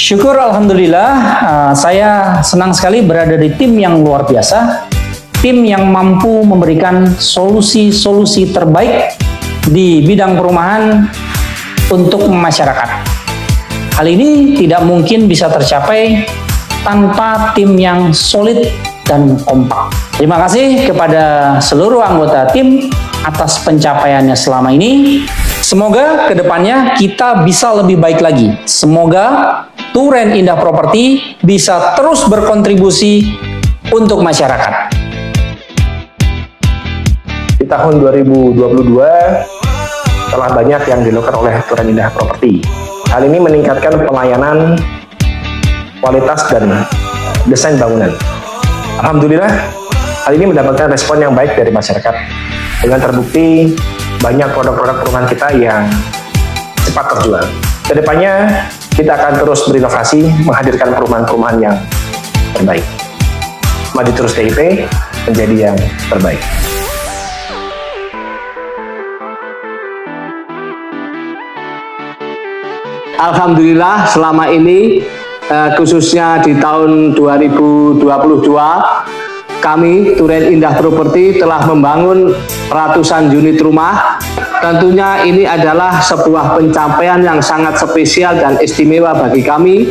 Syukur alhamdulillah, saya senang sekali berada di tim yang luar biasa, tim yang mampu memberikan solusi-solusi terbaik di bidang perumahan untuk masyarakat. Hal ini tidak mungkin bisa tercapai tanpa tim yang solid dan kompak. Terima kasih kepada seluruh anggota tim atas pencapaiannya selama ini. Semoga kedepannya kita bisa lebih baik lagi. Semoga Turen Indah Properti bisa terus berkontribusi untuk masyarakat. Di tahun 2022 telah banyak yang dilakukan oleh Turen Indah Properti. Hal ini meningkatkan pelayanan, kualitas, dan desain bangunan. Alhamdulillah, hal ini mendapatkan respon yang baik dari masyarakat. Dengan terbukti banyak produk-produk perumahan kita yang cepat terjual. Kedepannya kita akan terus berinovasi, menghadirkan perumahan-perumahan yang terbaik. Maju terus TIP menjadi yang terbaik. Alhamdulillah selama ini khususnya di tahun 2022 kami Turen Indah Properti telah membangun ratusan unit rumah. Tentunya ini adalah sebuah pencapaian yang sangat spesial dan istimewa bagi kami.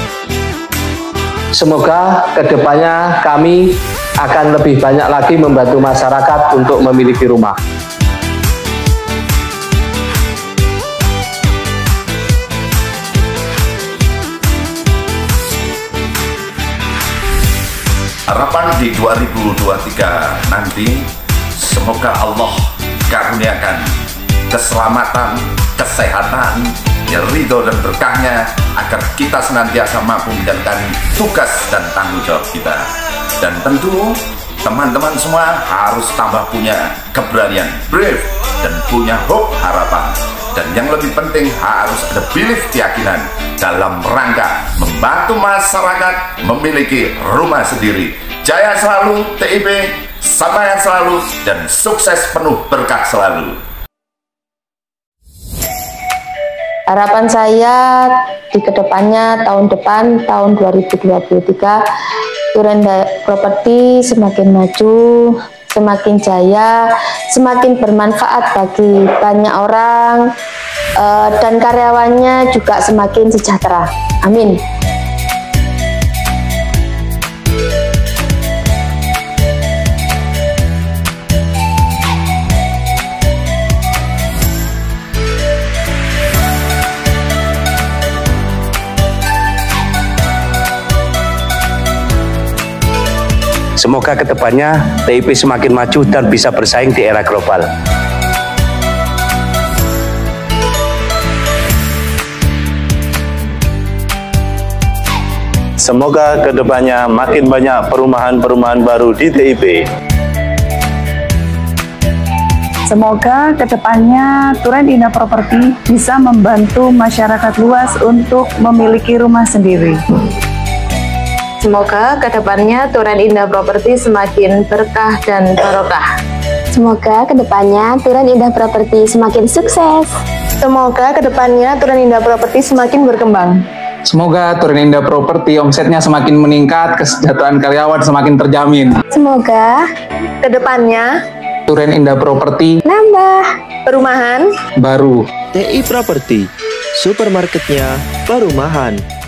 Semoga kedepannya kami akan lebih banyak lagi membantu masyarakat untuk memiliki rumah. Harapan di 2023 nanti, semoga Allah karuniakan keselamatan, kesehatan, ridho dan berkahnya agar kita senantiasa mampu menjalankan tugas dan tanggung jawab kita. Dan tentu teman-teman semua harus tambah punya keberanian, brave, dan punya hope, harapan. Dan yang lebih penting harus ada belief, keyakinan dalam rangka membantu masyarakat memiliki rumah sendiri. Jaya selalu TIP, sabayan selalu, dan sukses penuh berkah selalu. Harapan saya di kedepannya tahun depan, tahun 2023, Turen Indah Properti semakin maju, semakin jaya, semakin bermanfaat bagi banyak orang, dan karyawannya juga semakin sejahtera. Amin. Semoga kedepannya TIP semakin maju dan bisa bersaing di era global. Semoga kedepannya makin banyak perumahan-perumahan baru di TIP. Semoga kedepannya Turen Indah Properti bisa membantu masyarakat luas untuk memiliki rumah sendiri. Semoga kedepannya Turen Indah Properti semakin berkah dan barokah. Semoga kedepannya Turen Indah Properti semakin sukses. Semoga kedepannya Turen Indah Properti semakin berkembang. Semoga Turen Indah Properti omsetnya semakin meningkat, kesejahteraan karyawan semakin terjamin. Semoga kedepannya Turen Indah Properti Nambah perumahan baru. TI Properti, supermarketnya perumahan.